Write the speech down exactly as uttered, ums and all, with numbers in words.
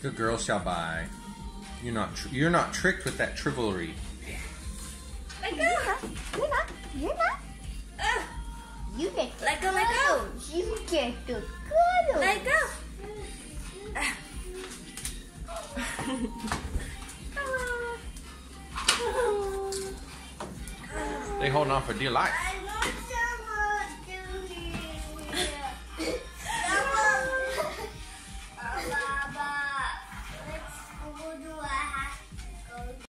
Good girl shall buy. You're not. Tr you're not tricked with that trivalry. Let go. You're not. You're not. Uh, You get let go. Let go. You get the cuddles. Let go. They holding on for dear life.